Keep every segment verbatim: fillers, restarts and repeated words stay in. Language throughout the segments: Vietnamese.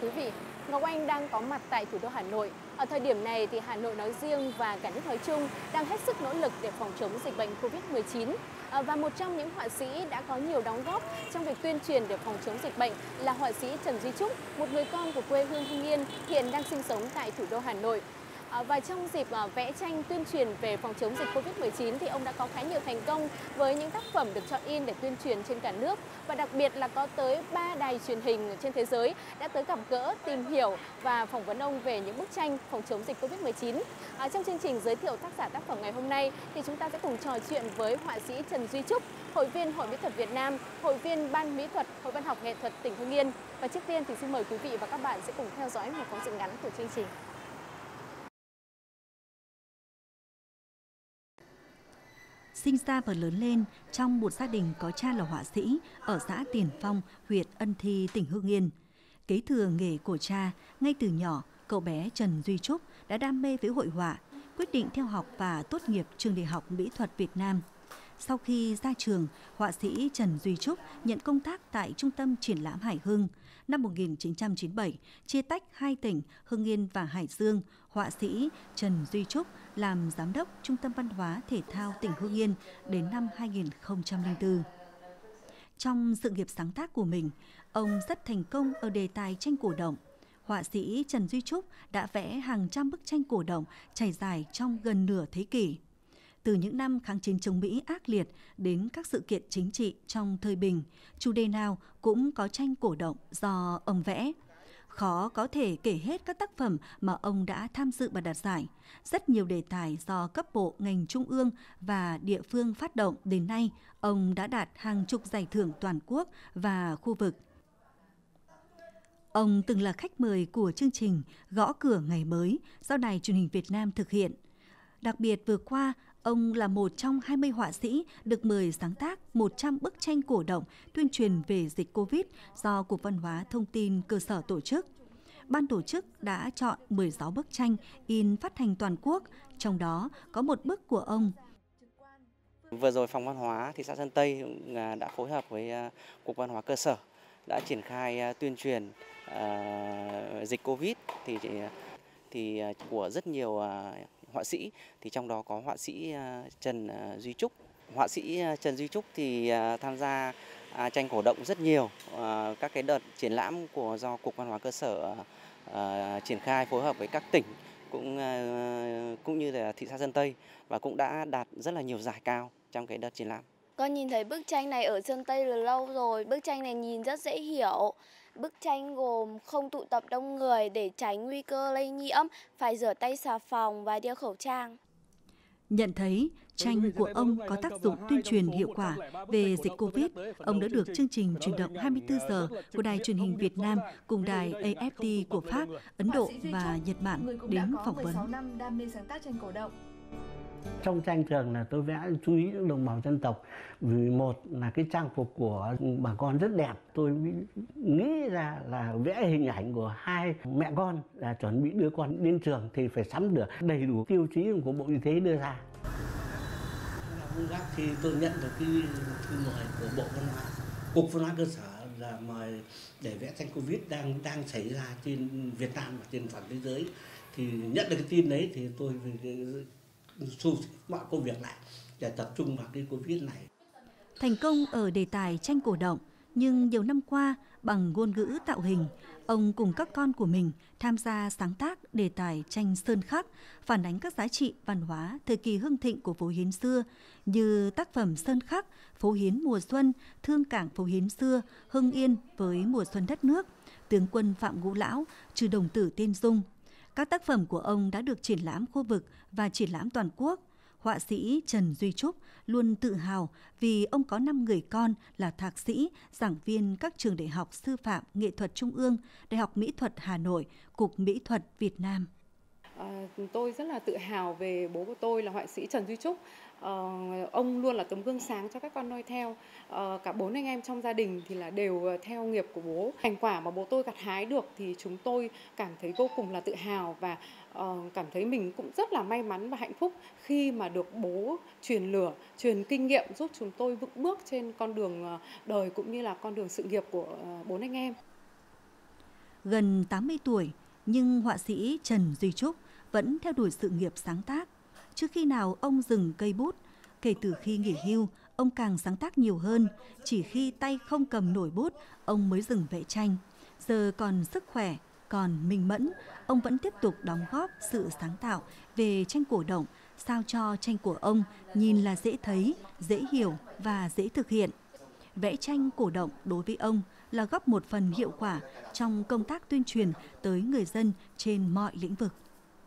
quý vị, Ngọc Anh đang có mặt tại thủ đô Hà Nội. Ở thời điểm này thì Hà Nội nói riêng và cả nước nói chung đang hết sức nỗ lực để phòng chống dịch bệnh Covid mười chín. Và một trong những họa sĩ đã có nhiều đóng góp trong việc tuyên truyền để phòng chống dịch bệnh là họa sĩ Trần Duy Trúc, một người con của quê hương Hưng Yên, hiện đang sinh sống tại thủ đô Hà Nội. Và trong dịp vẽ tranh tuyên truyền về phòng chống dịch Covid mười chín thì ông đã có khá nhiều thành công với những tác phẩm được chọn in để tuyên truyền trên cả nước. Và đặc biệt là có tới ba đài truyền hình trên thế giới đã tới gặp gỡ, tìm hiểu và phỏng vấn ông về những bức tranh phòng chống dịch Covid mười chín. À, trong chương trình giới thiệu tác giả tác phẩm ngày hôm nay thì chúng ta sẽ cùng trò chuyện với họa sĩ Trần Duy Trúc, hội viên Hội Mỹ thuật Việt Nam, hội viên Ban Mỹ thuật Hội Văn học Nghệ thuật tỉnh Hưng Yên. Và trước tiên thì xin mời quý vị và các bạn sẽ cùng theo dõi một phóng sự ngắn của chương trình. Sinh ra và lớn lên trong một gia đình có cha là họa sĩ ở xã Tiền Phong, huyện Ân Thi, tỉnh Hưng Yên. Kế thừa nghề của cha, ngay từ nhỏ, cậu bé Trần Duy Trúc đã đam mê với hội họa, quyết định theo học và tốt nghiệp trường Đại học Mỹ thuật Việt Nam. Sau khi ra trường, họa sĩ Trần Duy Trúc nhận công tác tại Trung tâm Triển lãm Hải Hưng. Năm một nghìn chín trăm chín mươi bảy, chia tách hai tỉnh Hưng Yên và Hải Dương, họa sĩ Trần Duy Trúc làm giám đốc Trung tâm Văn hóa Thể thao tỉnh Hưng Yên đến năm hai nghìn không trăm lẻ bốn. Trong sự nghiệp sáng tác của mình, ông rất thành công ở đề tài tranh cổ động. Họa sĩ Trần Duy Trúc đã vẽ hàng trăm bức tranh cổ động trải dài trong gần nửa thế kỷ. Từ những năm kháng chiến chống Mỹ ác liệt đến các sự kiện chính trị trong thời bình, chủ đề nào cũng có tranh cổ động do ông vẽ. Khó có thể kể hết các tác phẩm mà ông đã tham dự và đạt giải. Rất nhiều đề tài do cấp bộ, ngành trung ương và địa phương phát động đến nay, ông đã đạt hàng chục giải thưởng toàn quốc và khu vực. Ông từng là khách mời của chương trình Gõ cửa ngày mới do Đài Truyền hình Việt Nam thực hiện. Đặc biệt vừa qua, ông là một trong hai mươi họa sĩ được mời sáng tác một trăm bức tranh cổ động tuyên truyền về dịch Covid do Cục Văn hóa Thông tin cơ sở tổ chức. Ban tổ chức đã chọn mười sáu bức tranh in phát hành toàn quốc, trong đó có một bức của ông. Vừa rồi Phòng Văn hóa thị xã Sơn Tây đã phối hợp với Cục Văn hóa cơ sở đã triển khai tuyên truyền uh, dịch Covid thì thì của rất nhiều họa sĩ, thì trong đó có họa sĩ Trần Duy Trúc. Họa sĩ Trần Duy Trúc thì tham gia tranh cổ động rất nhiều các cái đợt triển lãm của do Cục Văn hóa cơ sở triển khai phối hợp với các tỉnh cũng cũng như là thị xã Sơn Tây, và cũng đã đạt rất là nhiều giải cao trong cái đợt triển lãm. Con nhìn thấy bức tranh này ở Sơn Tây từ lâu rồi, bức tranh này nhìn rất dễ hiểu. Bức tranh gồm không tụ tập đông người để tránh nguy cơ lây nhiễm, phải rửa tay xà phòng và đeo khẩu trang. Nhận thấy tranh của ông có tác dụng tuyên truyền hiệu quả về dịch Covid, ông đã được chương trình Chuyển động hai mươi tư giờ của Đài Truyền hình Việt Nam cùng đài a ép pê của Pháp, Ấn Độ và Nhật Bản đến phỏng vấn. Trong tranh thường là tôi vẽ chú ý những đồng bào dân tộc, vì một là cái trang phục của bà con rất đẹp. Tôi nghĩ ra là vẽ hình ảnh của hai mẹ con là chuẩn bị đưa con đến trường thì phải sắm được đầy đủ tiêu chí của Bộ Y tế đưa ra. Công tác thì tôi nhận được cái thư mời của Bộ Văn hóa, Cục Văn hóa cơ sở là mời để vẽ tranh Covid đang đang xảy ra trên Việt Nam và trên toàn thế giới. Thì nhận được cái tin đấy thì tôi thu mọi công việc lại để tập trung vào cái Covid này. Thành công ở đề tài tranh cổ động, nhưng nhiều năm qua bằng ngôn ngữ tạo hình, ông cùng các con của mình tham gia sáng tác đề tài tranh sơn khắc, phản ánh các giá trị văn hóa thời kỳ hưng thịnh của phố Hiến xưa như tác phẩm Sơn khắc, Phố Hiến mùa xuân, Thương cảng phố Hiến xưa, Hưng Yên với mùa xuân đất nước, Tướng quân Phạm Ngũ Lão, Trừ đồng tử Tiên Dung. Các tác phẩm của ông đã được triển lãm khu vực và triển lãm toàn quốc. Họa sĩ Trần Duy Trúc luôn tự hào vì ông có năm người con là thạc sĩ, giảng viên các trường đại học sư phạm nghệ thuật Trung ương, Đại học Mỹ thuật Hà Nội, Cục Mỹ thuật Việt Nam. À, tôi rất là tự hào về bố của tôi là họa sĩ Trần Duy Trúc. À, ông luôn là tấm gương sáng cho các con noi theo. À, cả bốn anh em trong gia đình thì là đều theo nghiệp của bố. Thành quả mà bố tôi gặt hái được thì chúng tôi cảm thấy vô cùng là tự hào và uh, cảm thấy mình cũng rất là may mắn và hạnh phúc khi mà được bố truyền lửa, truyền kinh nghiệm giúp chúng tôi vững bước trên con đường đời cũng như là con đường sự nghiệp của uh, bốn anh em. Gần tám mươi tuổi, nhưng họa sĩ Trần Duy Trúc vẫn theo đuổi sự nghiệp sáng tác. Trước khi nào ông dừng cây bút, kể từ khi nghỉ hưu, ông càng sáng tác nhiều hơn. Chỉ khi tay không cầm nổi bút, ông mới dừng vẽ tranh. Giờ còn sức khỏe, còn minh mẫn, ông vẫn tiếp tục đóng góp sự sáng tạo về tranh cổ động, sao cho tranh của ông nhìn là dễ thấy, dễ hiểu và dễ thực hiện. Vẽ tranh cổ động đối với ông là góp một phần hiệu quả trong công tác tuyên truyền tới người dân trên mọi lĩnh vực.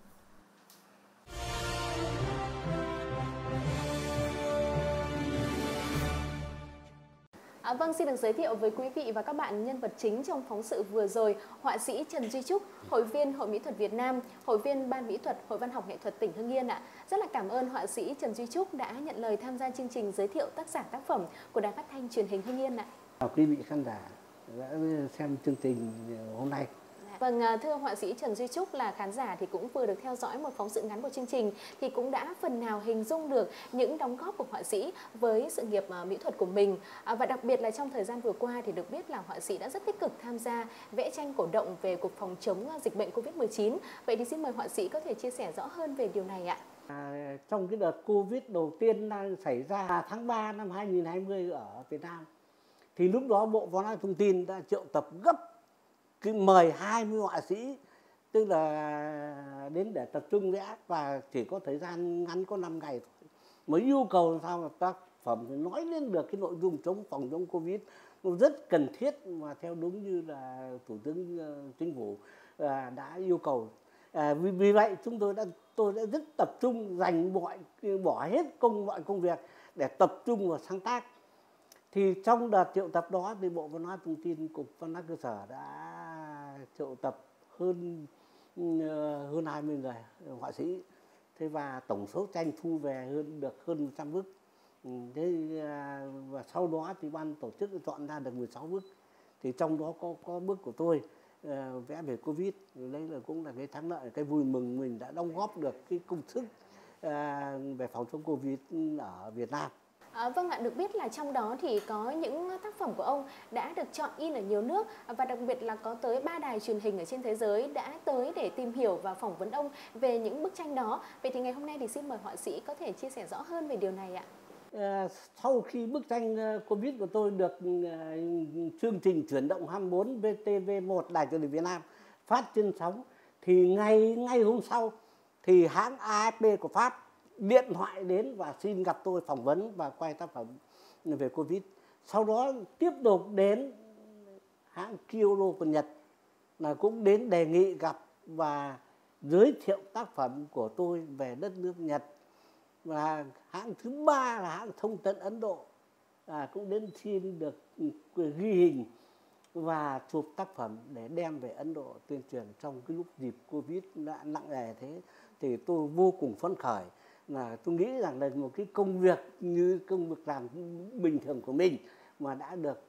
À, vâng, xin được giới thiệu với quý vị và các bạn nhân vật chính trong phóng sự vừa rồi, họa sĩ Trần Duy Trúc, hội viên Hội Mỹ thuật Việt Nam, hội viên Ban Mỹ thuật Hội Văn học Nghệ thuật tỉnh Hưng Yên ạ. Rất là cảm ơn họa sĩ Trần Duy Trúc đã nhận lời tham gia chương trình giới thiệu tác giả tác phẩm của Đài Phát thanh Truyền hình Hưng Yên ạ. Chào quý vị khán giả đã xem chương trình hôm nay. Vâng, thưa họa sĩ Trần Duy Trúc, là khán giả thì cũng vừa được theo dõi một phóng sự ngắn của chương trình thì cũng đã phần nào hình dung được những đóng góp của họa sĩ với sự nghiệp mỹ thuật của mình. À, và đặc biệt là trong thời gian vừa qua thì được biết là họa sĩ đã rất tích cực tham gia vẽ tranh cổ động về cuộc phòng chống dịch bệnh Covid mười chín. Vậy thì xin mời họa sĩ có thể chia sẻ rõ hơn về điều này ạ. À, trong cái đợt Covid đầu tiên đang xảy ra tháng ba năm hai nghìn không trăm hai mươi ở Việt Nam, thì lúc đó Bộ Văn hóa Thông tin đã triệu tập gấp cái mời hai mươi họa sĩ, tức là đến để tập trung vẽ, và chỉ có thời gian ngắn có năm ngày thôi, mới yêu cầu làm sao mà tác phẩm nói lên được cái nội dung chống phòng chống Covid nó rất cần thiết, mà theo đúng như là Thủ tướng Chính phủ đã yêu cầu. À, vì, vì vậy chúng tôi đã tôi đã rất tập trung, dành mọi bỏ hết công mọi công việc để tập trung vào sáng tác. Thì trong đợt triệu tập đó thì Bộ Văn hóa Thông tin, Cục Văn hóa Cơ sở đã triệu tập hơn hơn hai mươi người họa sĩ. Thế và tổng số tranh thu về hơn được hơn một trăm bức. Thế và sau đó thì ban tổ chức chọn ra được mười sáu bức. Thì trong đó có có bức của tôi uh, vẽ về Covid. Đấy là cũng là cái thắng lợi, cái vui mừng mình đã đóng góp được cái công sức uh, về phòng chống Covid ở Việt Nam. À, vâng ạ, được biết là trong đó thì có những tác phẩm của ông đã được chọn in ở nhiều nước, và đặc biệt là có tới ba đài truyền hình ở trên thế giới đã tới để tìm hiểu và phỏng vấn ông về những bức tranh đó. Vậy thì ngày hôm nay thì xin mời họa sĩ có thể chia sẻ rõ hơn về điều này ạ. À, sau khi bức tranh Covid của tôi được uh, chương trình Chuyển động hai mươi bốn vê tê vê một Đài Truyền hình Việt Nam phát trên sóng, thì ngay ngay hôm sau thì hãng a ép pê của Pháp điện thoại đến và xin gặp tôi phỏng vấn và quay tác phẩm về Covid. Sau đó tiếp tục đến hãng Kyoto của Nhật là cũng đến đề nghị gặp và giới thiệu tác phẩm của tôi về đất nước Nhật. Và hãng thứ ba là hãng Thông tấn Ấn Độ à, cũng đến xin được ghi hình và chụp tác phẩm để đem về Ấn Độ tuyên truyền trong cái lúc dịp Covid đã nặng nề thế. Thì tôi vô cùng phấn khởi, là tôi nghĩ rằng là một cái công việc như công việc làm bình thường của mình mà đã được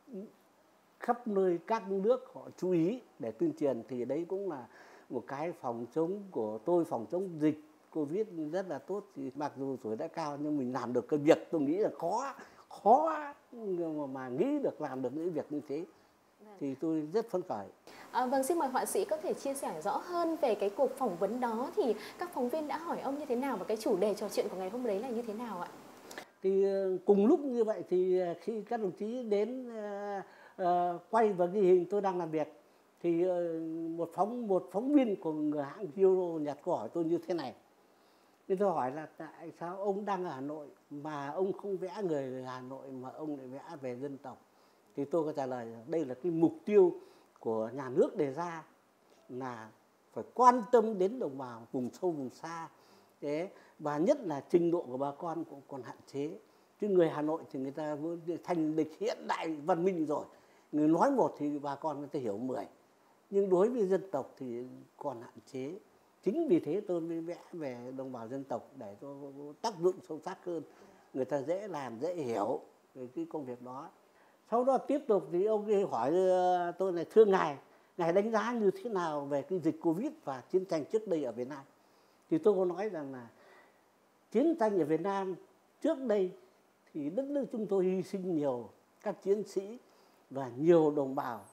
khắp nơi các nước họ chú ý để tuyên truyền, thì đấy cũng là một cái phòng chống của tôi, phòng chống dịch Covid rất là tốt. Thì mặc dù tuổi đã cao nhưng mình làm được cái việc tôi nghĩ là khó khó mà, mà nghĩ được làm được những việc như thế, thì tôi rất phấn khởi. À, vâng, xin mời họa sĩ có thể chia sẻ rõ hơn về cái cuộc phỏng vấn đó, thì các phóng viên đã hỏi ông như thế nào và cái chủ đề trò chuyện của ngày hôm đấy là như thế nào ạ? Thì cùng lúc như vậy thì khi các đồng chí đến uh, uh, quay và ghi hình tôi đang làm việc, thì uh, một phóng một phóng viên của người hãng Kyoto Nhật có hỏi tôi như thế này. Thì tôi hỏi là tại sao ông đang ở Hà Nội mà ông không vẽ người Hà Nội mà ông lại vẽ về dân tộc? Thì tôi có trả lời là đây là cái mục tiêu của nhà nước đề ra, là phải quan tâm đến đồng bào vùng sâu vùng xa. Thế và nhất là trình độ của bà con cũng còn hạn chế. Chứ người Hà Nội thì người ta thành lịch hiện đại văn minh rồi, người nói một thì bà con người ta hiểu mười, nhưng đối với dân tộc thì còn hạn chế. Chính vì thế tôi mới vẽ về đồng bào dân tộc để cho tác dụng sâu sắc hơn, người ta dễ làm, dễ hiểu về cái công việc đó. Sau đó tiếp tục thì ông ấy hỏi tôi này, thưa ngài, ngài đánh giá như thế nào về cái dịch Covid và chiến tranh trước đây ở Việt Nam? Thì tôi có nói rằng là chiến tranh ở Việt Nam trước đây thì đất nước chúng tôi hy sinh nhiều các chiến sĩ và nhiều đồng bào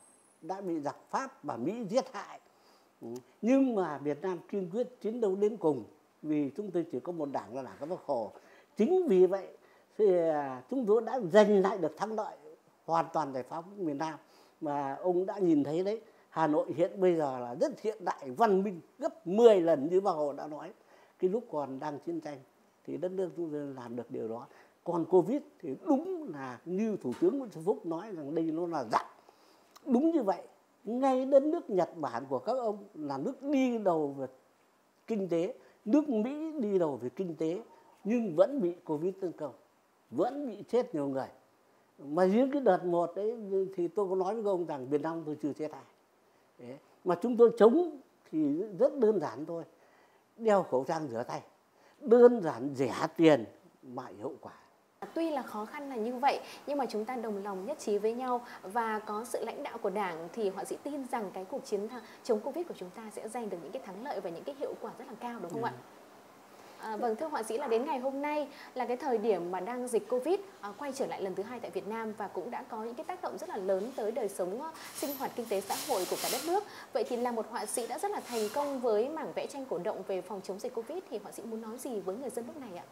đã bị giặc Pháp và Mỹ giết hại. Nhưng mà Việt Nam kiên quyết chiến đấu đến cùng, vì chúng tôi chỉ có một đảng là Đảng Cộng sản Bác Hồ. Chính vì vậy thì chúng tôi đã giành lại được thắng lợi hoàn toàn giải phóng miền Nam. Mà ông đã nhìn thấy đấy, Hà Nội hiện bây giờ là rất hiện đại, văn minh, gấp mười lần như Bác Hồ đã nói. Cái lúc còn đang chiến tranh thì đất nước chúng tôi làm được điều đó. Còn Covid thì đúng là như Thủ tướng Nguyễn Xuân Phúc nói rằng đây nó là giặc. Đúng như vậy, ngay đất nước Nhật Bản của các ông là nước đi đầu về kinh tế, nước Mỹ đi đầu về kinh tế, nhưng vẫn bị Covid tấn công, vẫn bị chết nhiều người. Mà riêng cái đợt một đấy thì tôi có nói với ông rằng Việt Nam tôi chưa chết ai. Đấy. Mà chúng tôi chống thì rất đơn giản thôi, đeo khẩu trang, rửa tay, đơn giản, rẻ tiền mà hiệu quả. Tuy là khó khăn là như vậy, nhưng mà chúng ta đồng lòng nhất trí với nhau và có sự lãnh đạo của Đảng thì họa sĩ tin rằng cái cuộc chiến chống Covid của chúng ta sẽ giành được những cái thắng lợi và những cái hiệu quả rất là cao, đúng không ừ. ạ? À, vâng, thưa họa sĩ, là đến ngày hôm nay là cái thời điểm mà đang dịch Covid à, quay trở lại lần thứ hai tại Việt Nam và cũng đã có những cái tác động rất là lớn tới đời sống uh, sinh hoạt kinh tế xã hội của cả đất nước. Vậy thì là một họa sĩ đã rất là thành công với mảng vẽ tranh cổ động về phòng chống dịch Covid thì họa sĩ muốn nói gì với người dân lúc này ạ?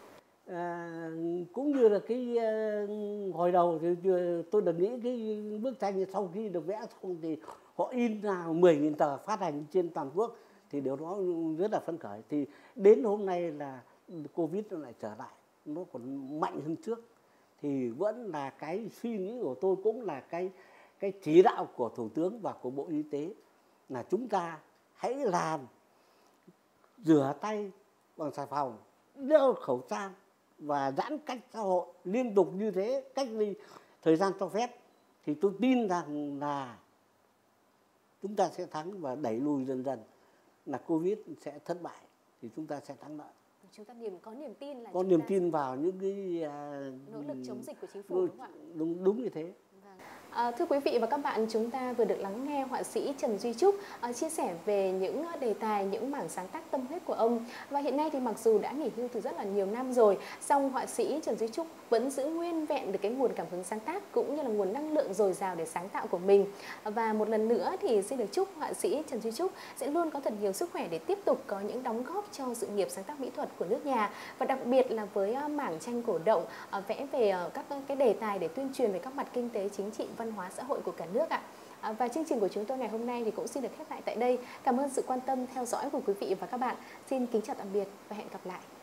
À, cũng như là cái uh, hồi đầu thì tôi được nghĩ cái bức tranh sau khi được vẽ xong thì họ in ra mười nghìn tờ phát hành trên toàn quốc, thì điều đó rất là phấn khởi. Thì đến hôm nay là Covid nó lại trở lại, nó còn mạnh hơn trước, thì vẫn là cái suy nghĩ của tôi, cũng là cái cái chỉ đạo của Thủ tướng và của Bộ Y tế là chúng ta hãy làm rửa tay bằng xà phòng, đeo khẩu trang và giãn cách xã hội liên tục như thế, cách ly thời gian cho phép, thì tôi tin rằng là chúng ta sẽ thắng và đẩy lùi dần dần là Covid sẽ thất bại, thì chúng ta sẽ thắng lợi. Chúng ta niềm có niềm tin là có niềm tin vào những cái uh, nỗ lực chống dịch của chính phủ, đúng không ạ? Đúng, đúng như thế. À, thưa quý vị và các bạn, chúng ta vừa được lắng nghe họa sĩ Trần Duy Trúc à, chia sẻ về những đề tài, những mảng sáng tác tâm huyết của ông. Và hiện nay thì mặc dù đã nghỉ hưu từ rất là nhiều năm rồi, song họa sĩ Trần Duy Trúc vẫn giữ nguyên vẹn được cái nguồn cảm hứng sáng tác cũng như là nguồn năng lượng dồi dào để sáng tạo của mình. Và một lần nữa thì xin được chúc họa sĩ Trần Duy Trúc sẽ luôn có thật nhiều sức khỏe để tiếp tục có những đóng góp cho sự nghiệp sáng tác mỹ thuật của nước nhà, và đặc biệt là với mảng tranh cổ động vẽ về các cái đề tài để tuyên truyền về các mặt kinh tế, chính trị, văn hóa xã hội của cả nước ạ. À, và chương trình của chúng tôi ngày hôm nay thì cũng xin được khép lại tại đây. Cảm ơn sự quan tâm theo dõi của quý vị và các bạn. Xin kính chào tạm biệt và hẹn gặp lại.